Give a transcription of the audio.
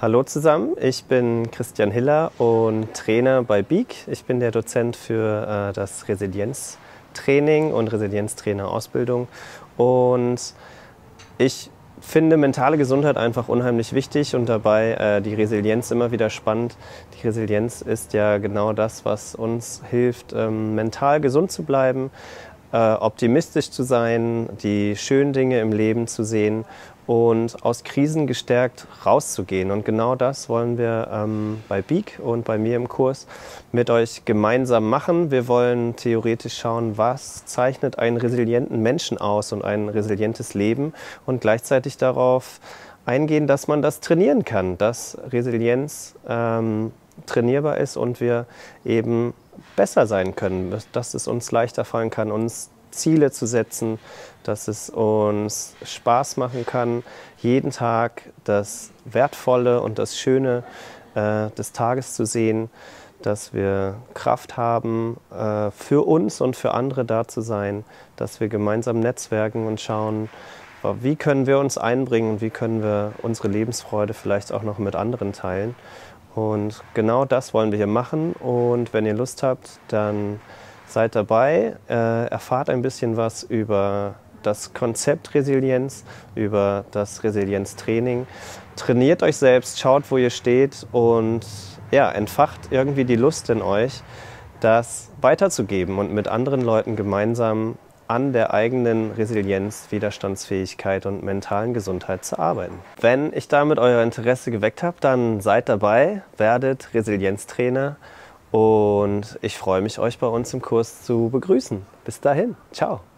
Hallo zusammen, ich bin Christian Hiller und Trainer bei BEAK. Ich bin der Dozent für das Resilienztraining und Resilienztrainerausbildung. Und ich finde mentale Gesundheit einfach unheimlich wichtig und dabei die Resilienz immer wieder spannend. Die Resilienz ist ja genau das, was uns hilft, mental gesund zu bleiben, optimistisch zu sein, die schönen Dinge im Leben zu sehen und aus Krisen gestärkt rauszugehen. Und genau das wollen wir bei BEAK und bei mir im Kurs mit euch gemeinsam machen. Wir wollen theoretisch schauen, was zeichnet einen resilienten Menschen aus und ein resilientes Leben und gleichzeitig darauf eingehen, dass man das trainieren kann, dass Resilienz trainierbar ist und wir eben besser sein können, dass es uns leichter fallen kann, uns Ziele zu setzen, dass es uns Spaß machen kann, jeden Tag das Wertvolle und das Schöne des Tages zu sehen, dass wir Kraft haben, für uns und für andere da zu sein, dass wir gemeinsam netzwerken und schauen, wie können wir uns einbringen und wie können wir unsere Lebensfreude vielleicht auch noch mit anderen teilen. Und genau das wollen wir hier machen und wenn ihr Lust habt, dann seid dabei, erfahrt ein bisschen was über das Konzept Resilienz, über das Resilienztraining. Trainiert euch selbst, schaut, wo ihr steht und ja, entfacht irgendwie die Lust in euch, das weiterzugeben und mit anderen Leuten gemeinsam an der eigenen Resilienz, Widerstandsfähigkeit und mentalen Gesundheit zu arbeiten. Wenn ich damit euer Interesse geweckt habe, dann seid dabei, werdet Resilienztrainer und ich freue mich, euch bei uns im Kurs zu begrüßen. Bis dahin, ciao!